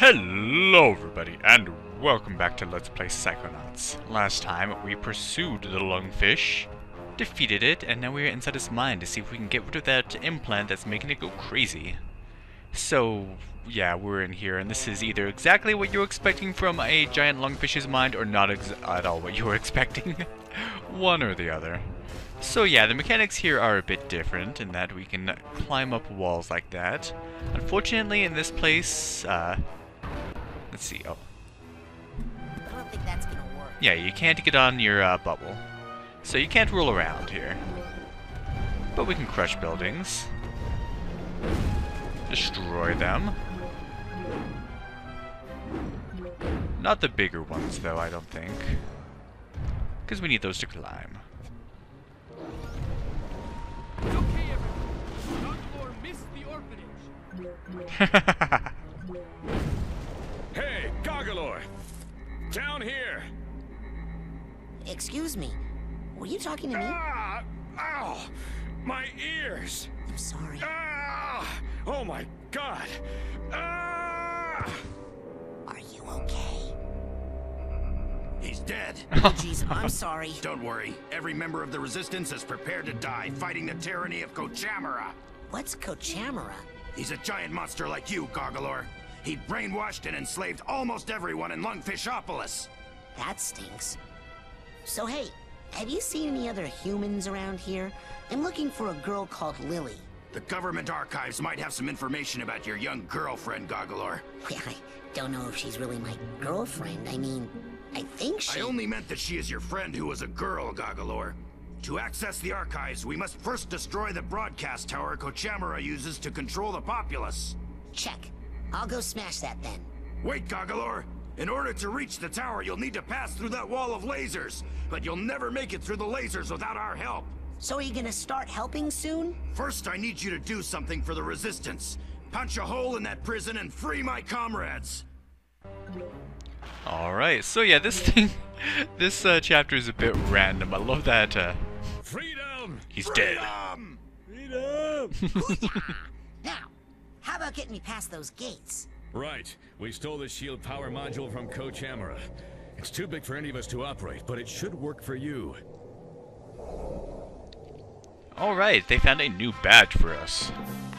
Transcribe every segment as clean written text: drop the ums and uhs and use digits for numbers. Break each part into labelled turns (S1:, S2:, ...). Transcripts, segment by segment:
S1: Hello everybody, and welcome back to Let's Play Psychonauts. Last time, we pursued the lungfish, defeated it, and now we're inside its mind to see if we can get rid of that implant that's making it go crazy. So, yeah, we're in here, and this is either exactly what you're expecting from a giant lungfish's mind, or not at all what you were expecting. One or the other. So yeah, the mechanics here are a bit different in that we can climb up walls like that. Unfortunately, in this place, let's see, oh.
S2: I don't think that's gonna work.
S1: Yeah, you can't get on your bubble. So you can't roll around here. But we can crush buildings. Destroy them. Not the bigger ones, though, I don't think. Because we need those to climb.
S3: It's okay, everyone. Gondor missed the orphanage.
S4: Hey, Goggalor! Down here!
S2: Excuse me. Were you talking to me?
S4: Ah! Ow! My ears!
S2: I'm sorry.
S4: Ah! Oh my god! Ah!
S2: Are you okay?
S5: He's dead.
S2: Oh, jeez, I'm sorry.
S5: Don't worry. Every member of the Resistance is prepared to die, fighting the tyranny of Kochamara.
S2: What's Kochamara?
S5: He's a giant monster like you, Goggalor. He brainwashed and enslaved almost everyone in Lungfishopolis.
S2: That stinks. So hey, have you seen any other humans around here? I'm looking for a girl called Lily.
S5: The government archives might have some information about your young girlfriend, Goggalor.
S2: I don't know if she's really my girlfriend. I mean, I think she...
S5: I only meant that she is your friend who was a girl, Goggalor. To access the archives, we must first destroy the broadcast tower Kochamara uses to control the populace.
S2: Check. I'll go smash that then.
S5: Wait, Goggalor! In order to reach the tower, you'll need to pass through that wall of lasers. But you'll never make it through the lasers without our help.
S2: So are you gonna start helping soon?
S5: First, I need you to do something for the Resistance. Punch a hole in that prison and free my comrades.
S1: Alright, so yeah, this thing, this chapter is a bit random. I love that,
S4: Freedom!
S1: he's dead.
S4: Freedom!
S2: Now, how about getting me past those gates?
S4: Right. We stole the shield power module from Kochamara. It's too big for any of us to operate, but it should work for you.
S1: Alright, they found a new badge for us.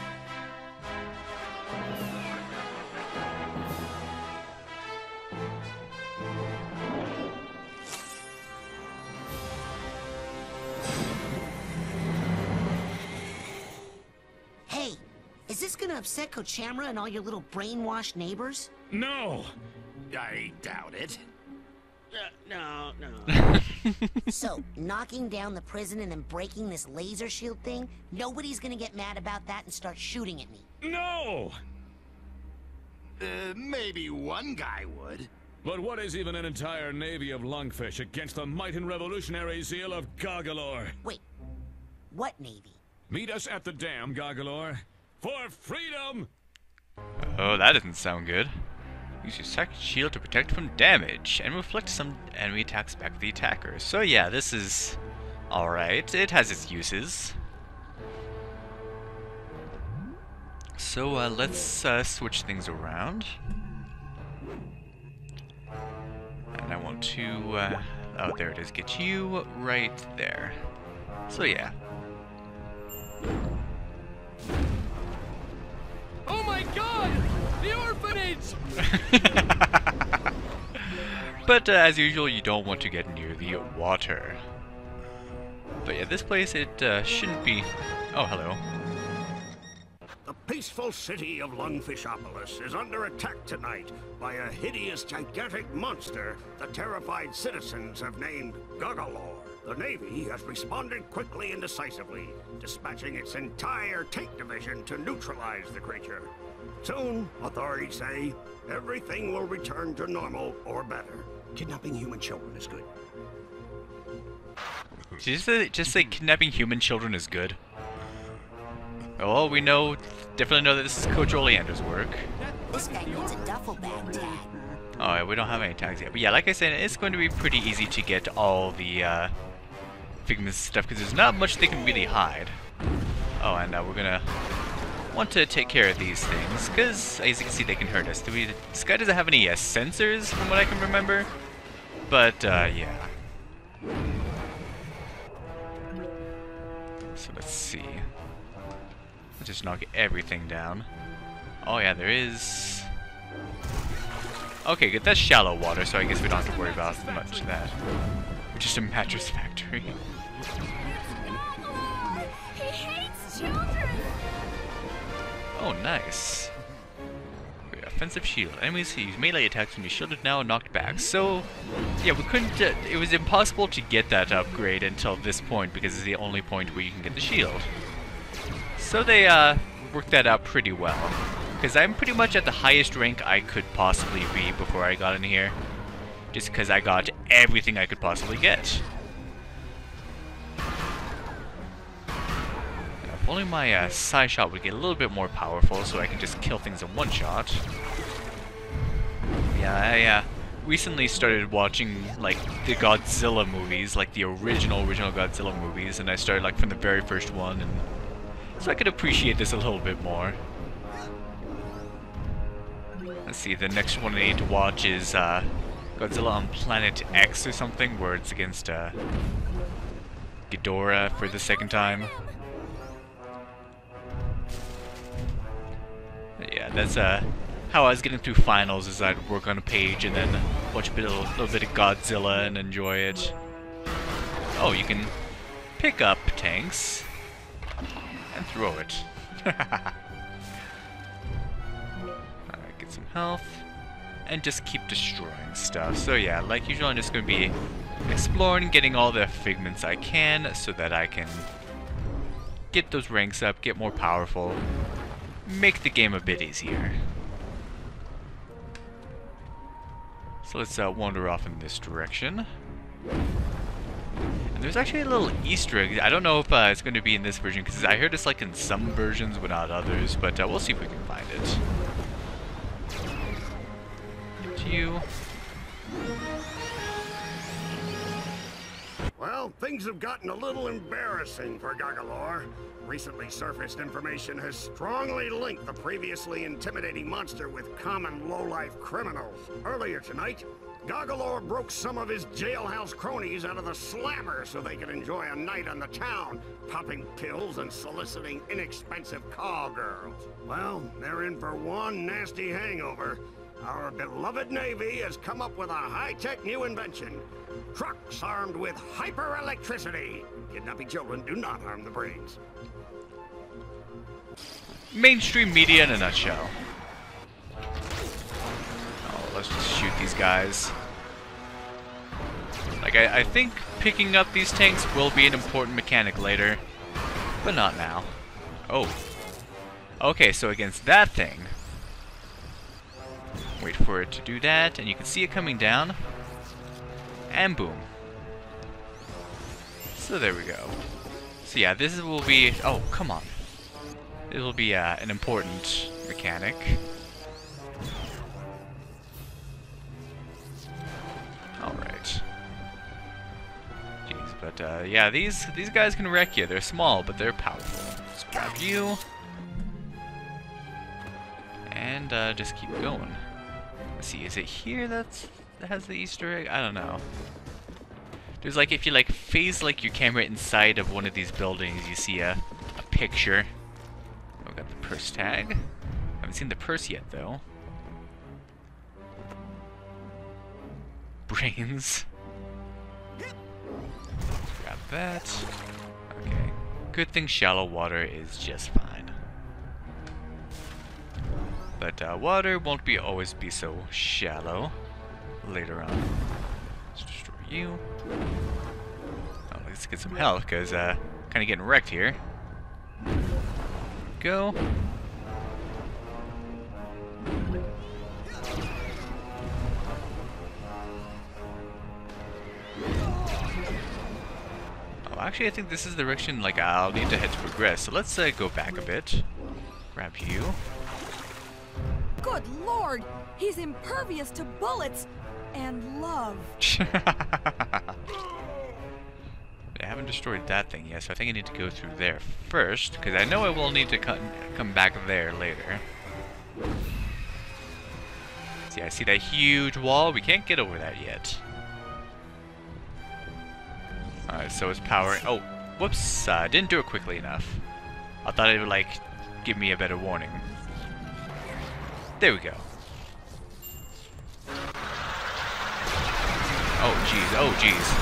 S2: Hey, is this gonna upset Kochamara and all your little brainwashed neighbors?
S4: No!
S5: I doubt it.
S3: No.
S2: So, knocking down the prison and then breaking this laser shield thing, nobody's gonna get mad about that and start shooting at me.
S4: No!
S5: Maybe one guy would.
S4: But what is even an entire navy of lungfish against the might and revolutionary zeal of Goggalor?
S2: Wait, what navy?
S4: Meet us at the dam, Goggalor. For freedom!
S1: Oh, that doesn't sound good. Use your second shield to protect from damage, and reflect some enemy attacks back to the attackers. So yeah, this is alright. It has its uses. So let's switch things around. And I want to, oh there it is, get you right there. So yeah.
S3: Oh my god! The orphanage!
S1: But as usual, you don't want to get near the water. But yeah, this place, it shouldn't be... Oh, hello.
S6: The peaceful city of Lungfishopolis is under attack tonight by a hideous, gigantic monster the terrified citizens have named Goggalor. The Navy has responded quickly and decisively, dispatching its entire tank division to neutralize the creature. Soon, authorities say, everything will return to normal or better. Kidnapping human children is good.
S1: Did you just say kidnapping human children is good? Well, we know, definitely know that this is Coach Oleander's work.
S2: This guy needs a duffel bag tag.
S1: Oh, yeah, we don't have any tags yet. But yeah, like I said, it's going to be pretty easy to get all the figments stuff, because there's not much they can really hide. Oh, and we're gonna want to take care of these things, because as you can see they can hurt us. This guy doesn't have any sensors from what I can remember, but yeah. So let's see. Let's just knock everything down. Oh yeah, there is... Okay, good, that's shallow water, so I guess we don't have to worry about much of that. We're just a mattress factory.
S7: He hates children!
S1: Oh, nice. Offensive shield. Enemies who use melee attacks when you're shielded now and knocked back. So, yeah, we couldn't... it was impossible to get that upgrade until this point because it's the only point where you can get the shield. So they worked that out pretty well. Because I'm pretty much at the highest rank I could possibly be before I got in here. Just because I got everything I could possibly get. If only my side shot would get a little bit more powerful so I can just kill things in one shot. Yeah, I recently started watching like the Godzilla movies, like the original Godzilla movies, and I started like from the very first one, and so I could appreciate this a little bit more. Let's see, the next one I need to watch is Godzilla on Planet X or something, where it's against Ghidorah for the second time. Yeah, that's how I was getting through finals, is I'd work on a page and then watch a little bit of Godzilla and enjoy it. Oh, you can pick up tanks and throw it. Alright, get some health and just keep destroying stuff. So yeah, like usual, I'm just going to be exploring, getting all the figments I can so that I can get those ranks up, get more powerful, make the game a bit easier. So let's wander off in this direction. And there's actually a little Easter egg. I don't know if it's going to be in this version, because I heard it's like in some versions but not others, but we'll see if we can find it. Get to you.
S6: Well, things have gotten a little embarrassing for Goggalor. Recently surfaced information has strongly linked the previously intimidating monster with common low-life criminals. Earlier tonight, Goggalor broke some of his jailhouse cronies out of the slammer so they could enjoy a night on the town, popping pills and soliciting inexpensive call girls. Well, they're in for one nasty hangover. Our beloved Navy has come up with a high-tech new invention. Trucks armed with hyper-electricity. Kidnapping children do not harm the brains.
S1: Mainstream media in a nutshell. Oh, let's just shoot these guys. Like, I think picking up these tanks will be an important mechanic later, but not now. Oh. Okay, so against that thing, wait for it to do that, and you can see it coming down, and boom. So there we go. So yeah, this will be... Oh, come on. It will be an important mechanic. Alright. Jeez, but yeah, these guys can wreck you. They're small, but they're powerful. Let's grab you. And just keep going. Let's see, is it here that has the Easter egg? I don't know. There's like, if you like phase like your camera inside of one of these buildings, you see a picture. Oh, got the purse tag. Haven't seen the purse yet though. Brains. Grab that. Okay. Good thing shallow water is just fine. But water won't always be so shallow later on. Let's destroy you. Oh, let's get some health, because kind of getting wrecked here. Go. Oh, actually, I think this is the direction like I'll need to head to progress. So let's go back a bit. Grab you.
S7: Good lord! He's impervious to bullets and love.
S1: I haven't destroyed that thing yet, so I think I need to go through there first, because I know I will need to come back there later. See, I see that huge wall. We can't get over that yet. Alright, so it's power. Oh, whoops. Didn't do it quickly enough. I thought it would, like, give me a better warning. There we go. Oh, jeez. Oh, jeez.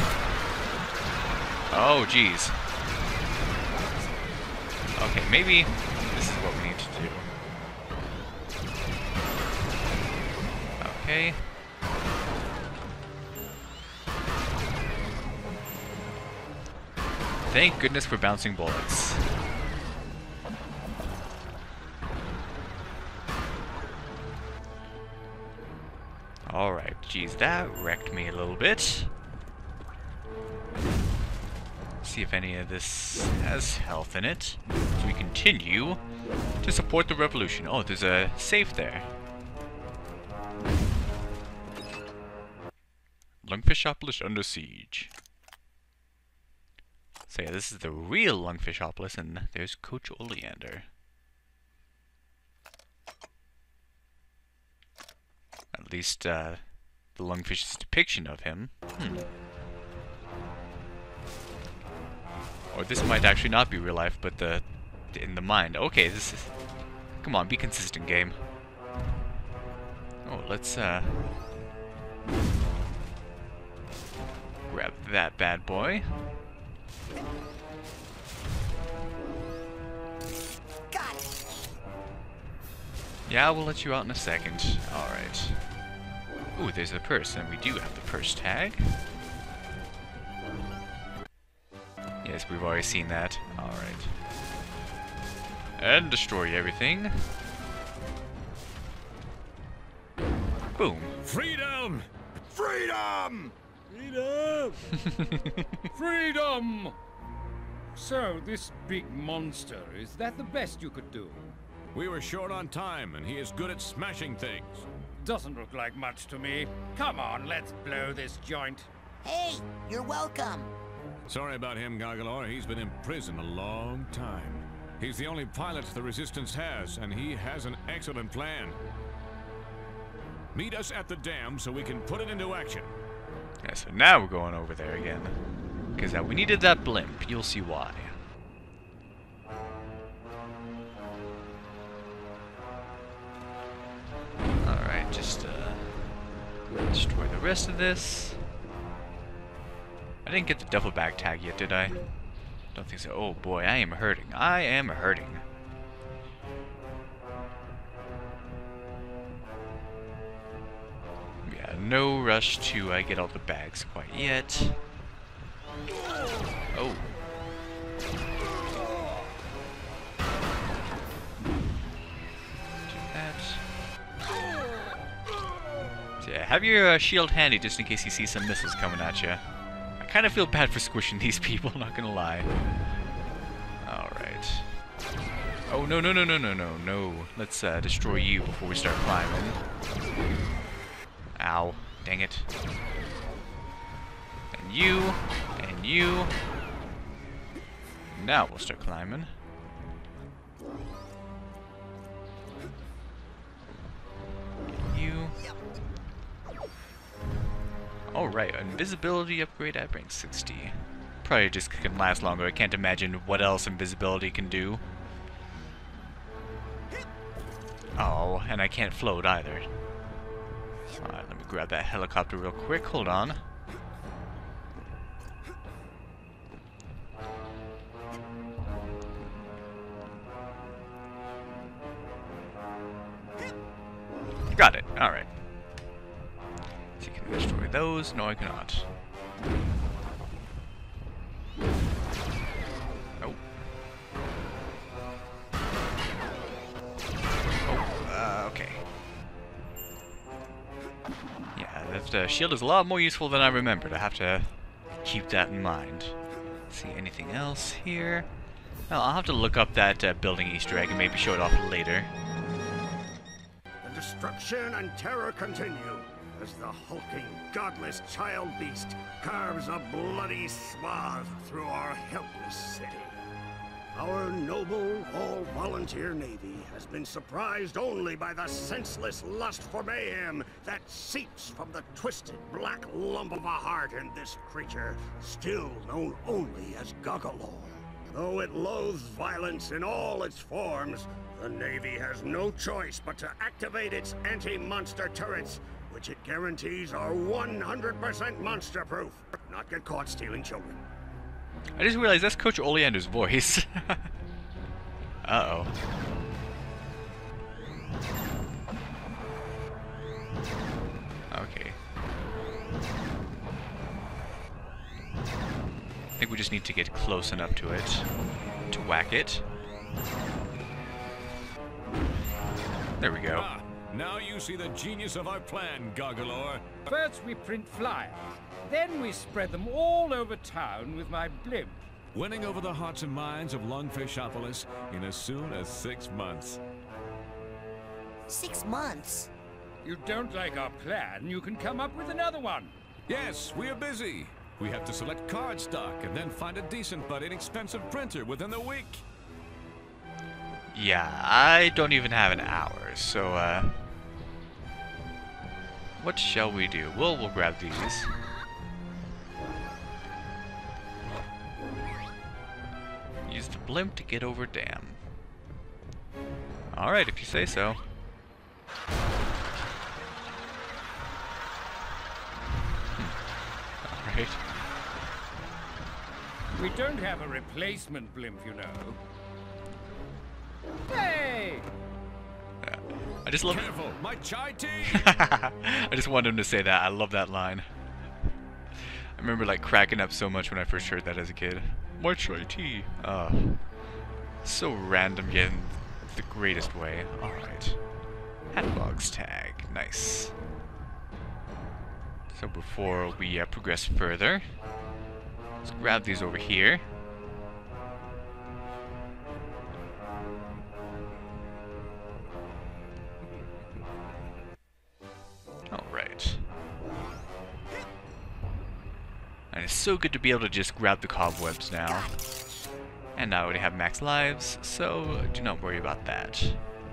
S1: Oh, jeez. Okay, maybe this is what we need to do. Okay. Thank goodness for bouncing bullets. Alright, geez, that wrecked me a little bit. See if any of this has health in it. So we continue to support the revolution. Oh, there's a safe there. Lungfishopolis under siege. So yeah, this is the real Lungfishopolis, and there's Coach Oleander. At least, the Lungfish's depiction of him. Or this might actually not be real life, but in the mind. Okay, this is... Come on, be consistent, game. Oh, let's, grab that bad boy.
S2: Got it.
S1: Yeah, we'll let you out in a second. Alright. Ooh, there's a purse, and we do have the purse tag. Yes, we've already seen that. Alright. And destroy everything. Boom.
S4: Freedom!
S5: Freedom!
S3: Freedom! Freedom! So, this big monster, is that the best you could do?
S4: We were short on time, and he is good at smashing things.
S3: Doesn't look like much to me. Come on, let's blow this joint.
S2: Hey, you're welcome.
S4: Sorry about him, Gargalor. He's been in prison a long time. He's the only pilot the Resistance has, and he has an excellent plan. Meet us at the dam so we can put it into action.
S1: Yeah, so now we're going over there again. Because we needed that blimp. You'll see why. Alright, just destroy the rest of this. I didn't get the duffel bag tag yet, did I? Don't think so. Oh boy, I am hurting. I am hurting. Yeah, no rush to get all the bags quite yet. Oh. Do that. So yeah, have your shield handy just in case you see some missiles coming at you. I kind of feel bad for squishing these people, not gonna lie. Alright. Oh, no, no, no, no, no, no, no. Let's destroy you before we start climbing. Ow. Dang it. And you. And you. Now we'll start climbing. You. Alright, invisibility upgrade at rank 60. Probably just can last longer. I can't imagine what else invisibility can do. Oh, and I can't float either. Alright, let me grab that helicopter real quick. Hold on. Got it. Alright. So you can destroy those. No, I cannot. Oh. Oh, okay. Yeah, that shield is a lot more useful than I remembered. I have to keep that in mind. See anything else here? Well, I'll have to look up that building Easter egg and maybe show it off later.
S6: The destruction and terror continue. as the hulking, godless child beast carves a bloody swath through our helpless city. Our noble, all-volunteer Navy has been surprised only by the senseless lust for mayhem that seeps from the twisted black lump of a heart in this creature, still known only as Goggalor. Though it loathes violence in all its forms, the Navy has no choice but to activate its anti-monster turrets, which it guarantees are 100% monster-proof. Not get caught stealing children.
S1: I just realized that's Coach Oleander's voice. Uh-oh. Okay. I think we just need to get close enough to it to whack it. There we go.
S4: Ah, now you see the genius of our plan, Goggalor.
S3: First we print flyers, then we spread them all over town with my blimp.
S4: Winning over the hearts and minds of Lungfishopolis in as soon as 6 months.
S2: 6 months?
S3: You don't like our plan, you can come up with another one.
S4: Yes, we are busy. We have to select cardstock and then find a decent but inexpensive printer within the week.
S1: Yeah, I don't even have an hour, so what shall we do? We'll grab these. Use the blimp to get over dam. Alright, if you say so. Alright.
S3: We don't have a replacement blimp, you know. Hey!
S1: I just love
S4: Careful, my chai tea!
S1: I just wanted him to say that. I love that line. I remember like cracking up so much when I first heard that as a kid. My chai tea. So random yet in the greatest way. Alright. Hatbox tag. Nice. So before we progress further, let's grab these over here. Alright. And it's so good to be able to just grab the cobwebs now. And I already have max lives, so do not worry about that.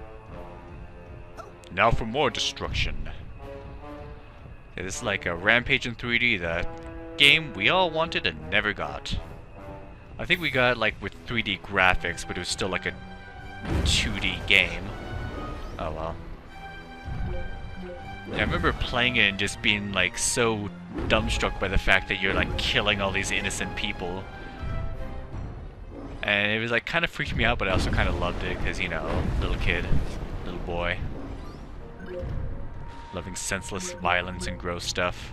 S1: Now for more destruction. Yeah, this is like a Rampage in 3D, the game we all wanted and never got. I think we got like with 3D graphics, but it was still like a 2D game. Oh well. Yeah, I remember playing it and just being like so dumbstruck by the fact that you're like killing all these innocent people. And it was like kind of freaked me out, but I also kind of loved it because, you know, little kid, little boy. Loving senseless violence and gross stuff.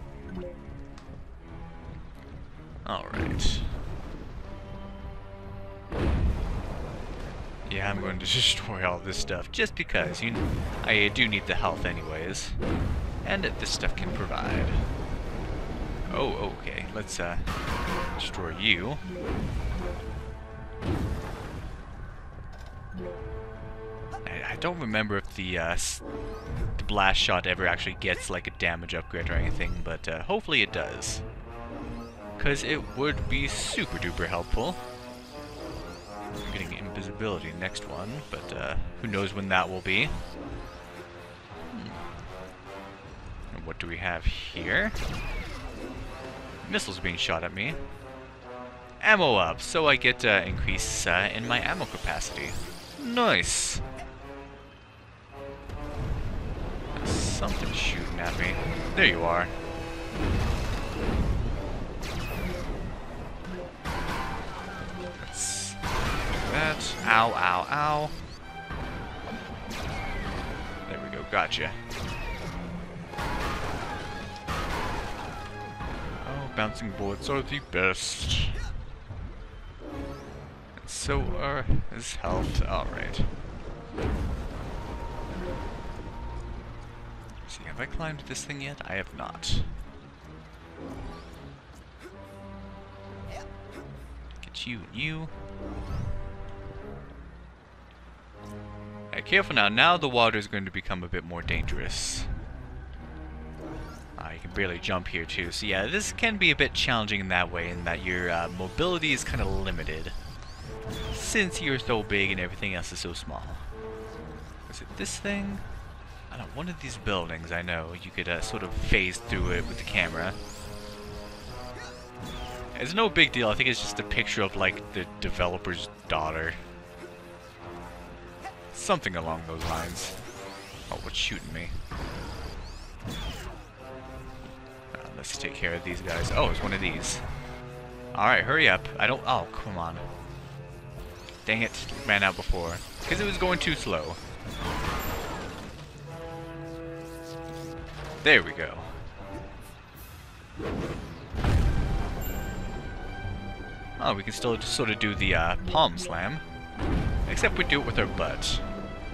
S1: Alright. Yeah, I'm going to destroy all this stuff just because I do need the health anyways. And this stuff can provide. Oh, okay. Let's destroy you. I don't remember if the blast shot ever actually gets like a damage upgrade or anything, but hopefully it does. Because it would be super duper helpful. I'm getting invisibility next one, but who knows when that will be. And what do we have here? Missiles being shot at me. Ammo up, so I get increase in my ammo capacity. Nice! Something shooting at me. There you are. Let's do that. Ow, ow, ow. There we go, gotcha. Oh, bouncing bullets are the best. And so are his health. Alright. See, have I climbed this thing yet? I have not. Get you and you. Alright, careful now. Now the water is going to become a bit more dangerous. You can barely jump here too, so yeah, this can be a bit challenging in that way, in that your mobility is kind of limited, since you're so big and everything else is so small. Is it this thing? I don't know, one of these buildings, I know, you could sort of phase through it with the camera. It's no big deal, I think it's just a picture of, like, the developer's daughter. Something along those lines. Oh, what's shooting me? Let's take care of these guys. Oh, it's one of these. Alright, hurry up. I don't... Oh, come on. Dang it. Ran out before. Because it was going too slow. There we go. Oh, we can still just sort of do the palm slam. Except we do it with our butt.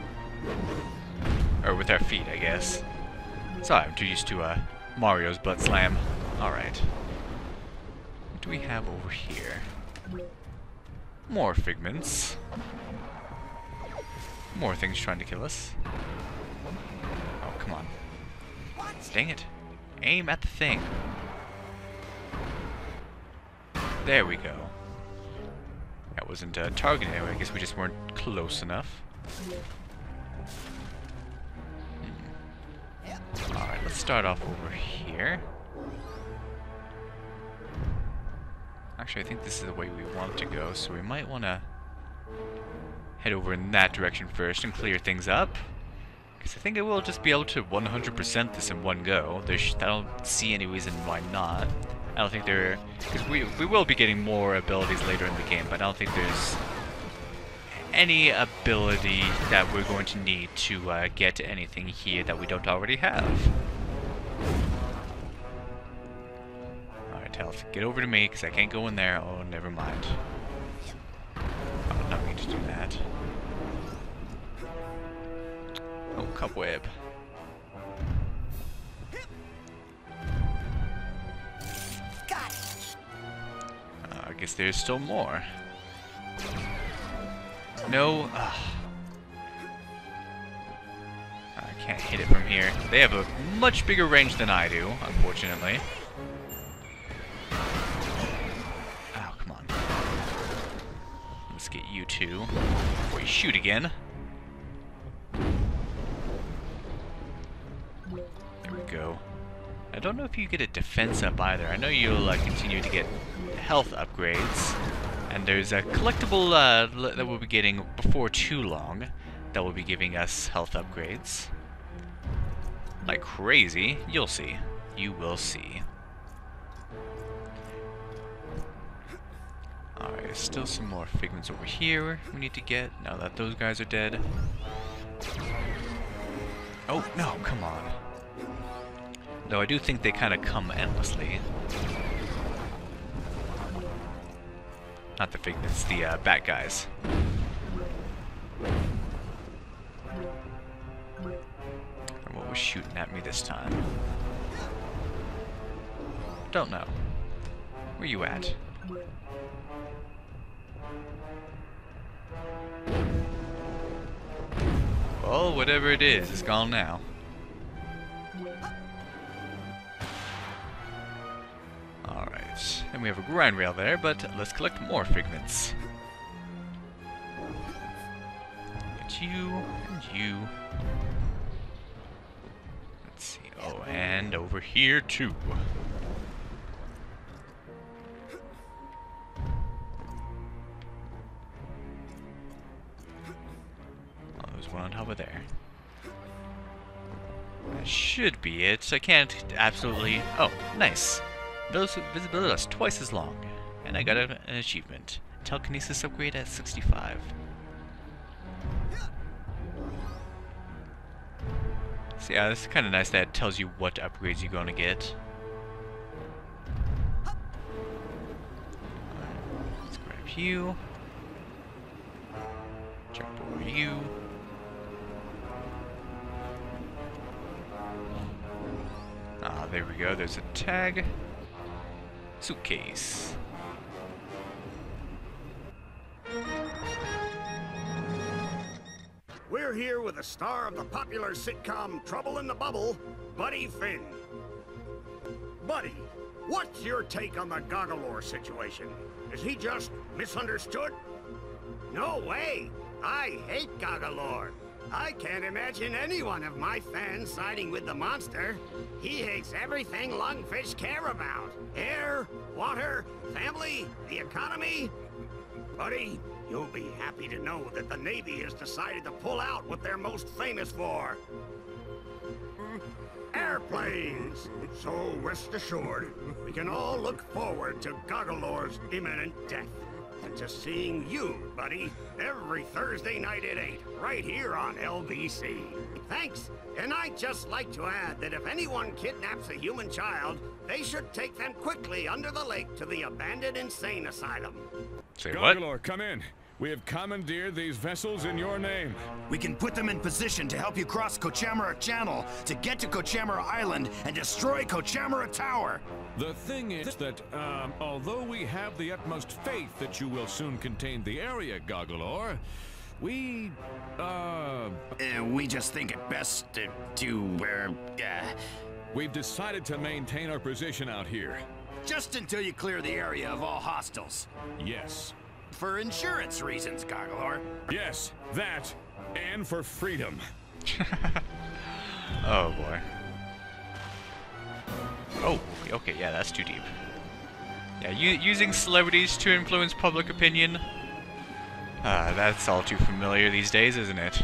S1: Or with our feet, I guess. Sorry, I'm too used to Mario's butt slam. Alright. What do we have over here? More figments. More things trying to kill us. Oh, come on. Dang it. Aim at the thing. There we go. That wasn't targeted anyway. I guess we just weren't close enough. Alright, let's start off over here. Actually, I think this is the way we want to go, so we might want to head over in that direction first and clear things up. Because I think I will just be able to 100% this in one go. I don't see any reason why not. I don't think there... Because we will be getting more abilities later in the game, but I don't think there's any ability that we're going to need to get anything here that we don't already have. Alright, Health, get over to me, because I can't go in there. Oh, never mind. Oh, not me to do that. Oh, cobweb.
S2: Got it.
S1: I guess there's still more. No. I can't hit it from here. They have a much bigger range than I do, unfortunately. Oh, come on. Let's get you two before you shoot again. There we go. I don't know if you get a defense up either. I know you'll continue to get health upgrades. And there's a collectible that we'll be getting before too long that will be giving us health upgrades. Like crazy. You'll see. You will see. Alright, still some more figments over here we need to get now that those guys are dead. Oh, no, come on. Though I do think they kind of come endlessly. Not the figments, the bat guys. And what was shooting at me this time? Don't know. Where you at? Well, whatever it is, it's gone now. Alright, and we have a grind rail there, but let's collect more figments. Get you, and you. Let's see, oh, and over here too. Oh, there's one on top of there. That should be it. I can't absolutely... Oh, nice. Visibility lasts twice as long. And I got an achievement. Telekinesis upgrade at 65. So yeah, this is kind of nice that it tells you what upgrades you're going to get. Let's grab you. Jump over you. Ah, there we go. There's a tag. Suitcase.
S6: We're here with the star of the popular sitcom Trouble in the Bubble, Buddy Finn. Buddy, what's your take on the Goggalor situation? Is he just misunderstood? No way! I hate Goggalor. I can't imagine any one of my fans siding with the monster. He hates everything lungfish care about. Air, water, family, the economy. Buddy, you'll be happy to know that the Navy has decided to pull out what they're most famous for. Airplanes! So rest assured, we can all look forward to Goggalor's imminent death. And to seeing you, buddy, every Thursday night at 8, right here on LBC. Thanks, and I'd just like to add that if anyone kidnaps a human child, they should take them quickly under the lake to the abandoned insane asylum.
S1: Say what?
S4: Goggalor, come in. We have commandeered these vessels in your name.
S5: We can put them in position to help you cross Kochamara Channel to get to Kochamara Island and destroy Kochamara Tower.
S4: The thing is that, although we have the utmost faith that you will soon contain the area, Goggalor, we
S5: just think it best
S4: we've decided to maintain our position out here.
S5: just until you clear the area of all hostiles.
S4: Yes.
S5: For insurance reasons, Goggalor.
S4: Yes, that, and for freedom.
S1: Oh boy. Oh, okay, yeah, that's too deep. Yeah, using celebrities to influence public opinion. That's all too familiar these days, isn't it?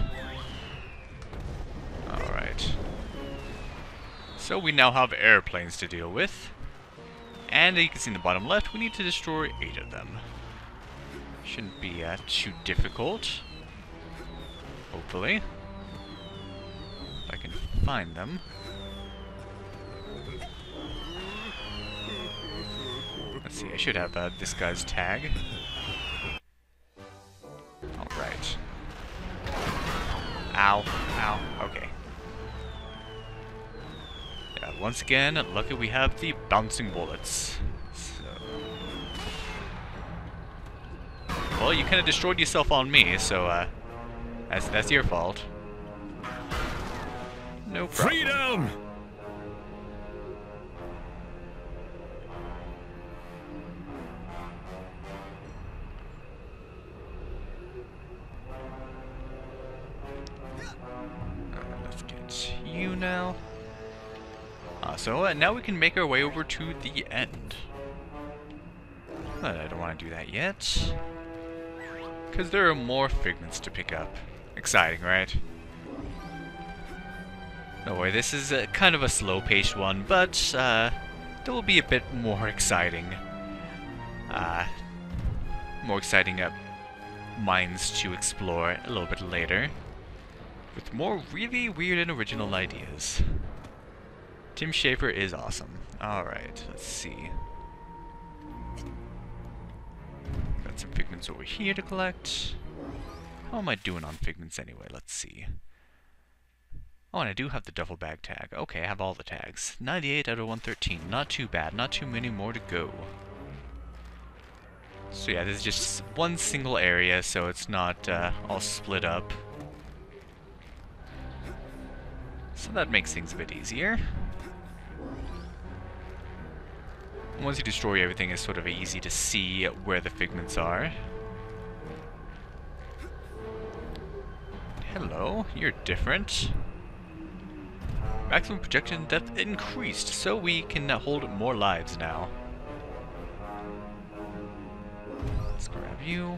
S1: Alright. So we now have airplanes to deal with. And you can see in the bottom left, we need to destroy 8 of them. Shouldn't be too difficult. Hopefully. If I can find them. Let's see, I should have this guy's tag. Alright. Ow. Ow. Okay. Yeah, once again, lucky we have the bouncing bullets. So. Well, you kind of destroyed yourself on me, so that's your fault. No problem.
S4: Freedom!
S1: Let's get you now. So now we can make our way over to the end. But I don't want to do that yet. Because there are more figments to pick up. Exciting, right? No way, this is kind of a slow-paced one, but there will be a bit more exciting. Mines to explore a little bit later. With more really weird and original ideas. Tim Schafer is awesome. Alright, let's see. Got some figments over here to collect. How am I doing on figments anyway? Let's see. Oh, and I do have the duffel bag tag. Okay, I have all the tags. 98 out of 113. Not too bad. Not too many more to go. So yeah, this is just one single area, so it's not all split up. So that makes things a bit easier. Once you destroy everything, it's sort of easy to see where the figments are. Hello, you're different. Maximum projection depth increased, so we can hold more lives now. Let's grab you.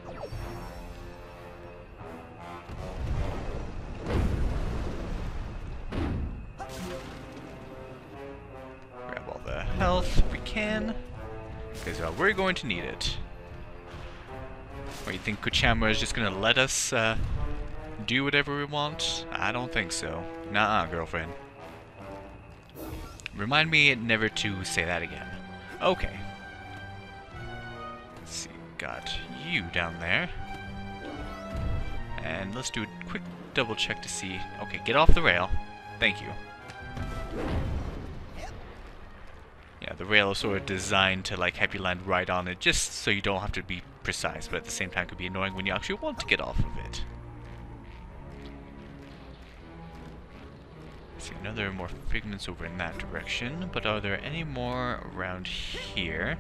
S1: Grab all the health if we can, because we're going to need it. Or you think Kochamara is just going to let us do whatever we want? I don't think so. Nuh-uh, girlfriend. Remind me never to say that again. Okay. Let's see, got you down there. And let's do a quick double check to see. Okay, get off the rail. Thank you. Yeah, the rail is sort of designed to like have you land right on it, just so you don't have to be precise, but at the same time it could be annoying when you actually want to get off of it. See, I know there are more figments over in that direction, but are there any more around here?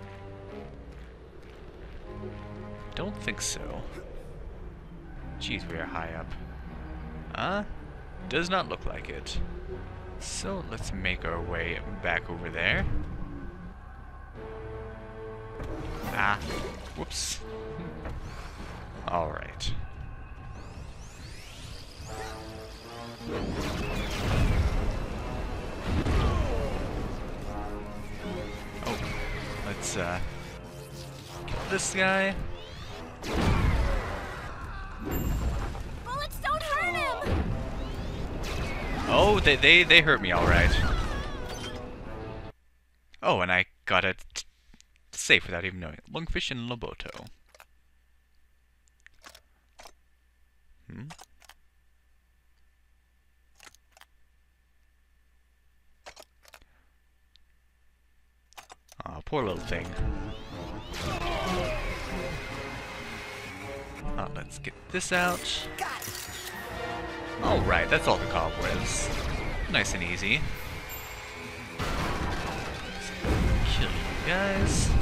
S1: Don't think so. Jeez, we are high up. Does not look like it. So let's make our way back over there. Ah, whoops. Alright. Oh, let's kill this guy.
S7: Bullets don't hurt him!
S1: Oh, they hurt me alright. Oh, and I got it safe without even knowing it. Lungfish and Loboto. Aw, poor little thing. Let's get this out. Alright, that's all the cobwebs. Nice and easy. Kill you guys.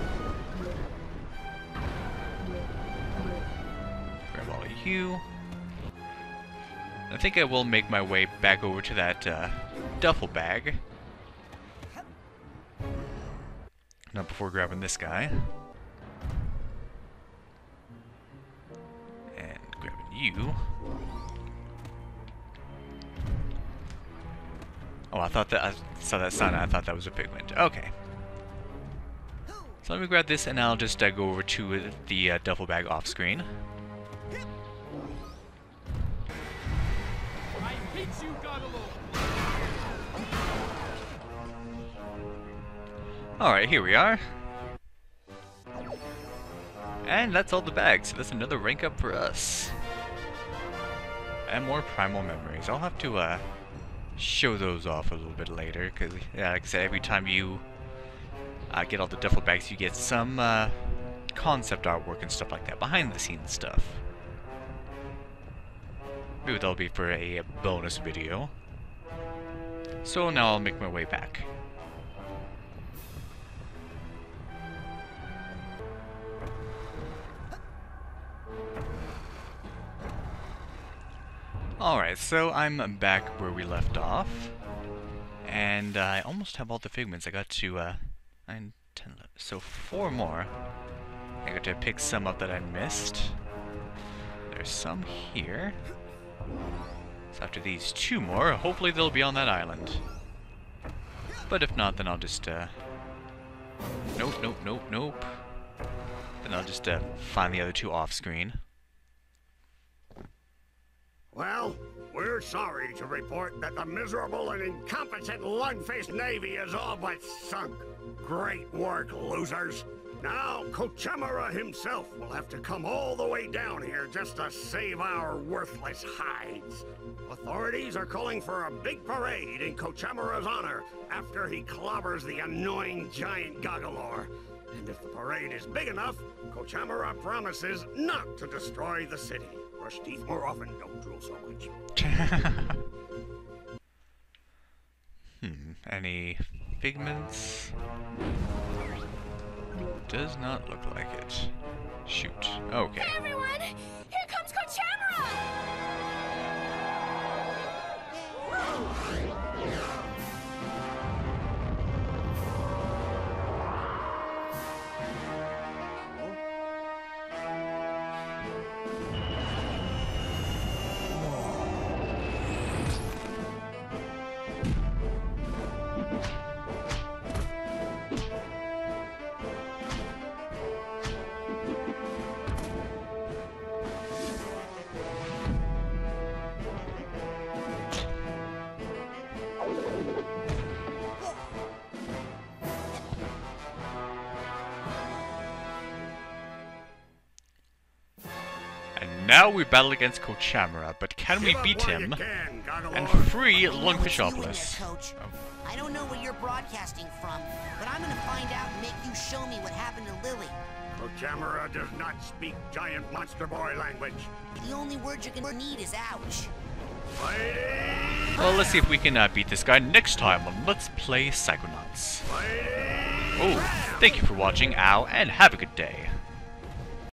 S1: Grab all of you. I think I will make my way back over to that duffel bag. Not before grabbing this guy. And grabbing you. Oh, I thought that I saw that sign. I thought that was a pigment. Okay. So let me grab this, and I'll just go over to the duffel bag off screen.
S3: I hate you, Goggalor!
S1: Alright, here we are. And that's all the bags, so that's another rank up for us. And more primal memories. I'll have to show those off a little bit later, because, yeah, like I said, every time you get all the duffel bags, you get some concept artwork and stuff like that, behind the scenes stuff. Maybe that'll be for a bonus video. So now I'll make my way back. Alright, so I'm back where we left off, and I almost have all the figments. I got to 9, 10, so 4 more. I got to pick some up that I missed. There's some here. So after these 2 more, hopefully they'll be on that island. But if not, then I'll just nope. Then I'll just find the other 2 off screen.
S6: Well, we're sorry to report that the miserable and incompetent Lungfish Navy is all but sunk. Great work, losers. Now, Kochamara himself will have to come all the way down here just to save our worthless hides. Authorities are calling for a big parade in Kochamara's honor after he clobbers the annoying giant Goggalor. And if the parade is big enough, Kochamara promises not to destroy the city. Brush teeth more often, don't drool so much.
S1: Any figments? Does not look like it. Shoot. Okay.
S7: Hey everyone! Here comes Kochamara!
S1: Now we battle against Kochamara, but can we beat him and free Lungfishopolis?
S2: Coach. I don't know where you're broadcasting from, but I'm gonna find out and make you show me what happened to Lily.
S6: Kochamara does not speak giant monster boy language.
S2: The only word you're gonna need is ouch.
S1: Well, let's see if we can beat this guy next time on Let's Play Psychonauts. Oh, thank you for watching, Ow, and have a good day.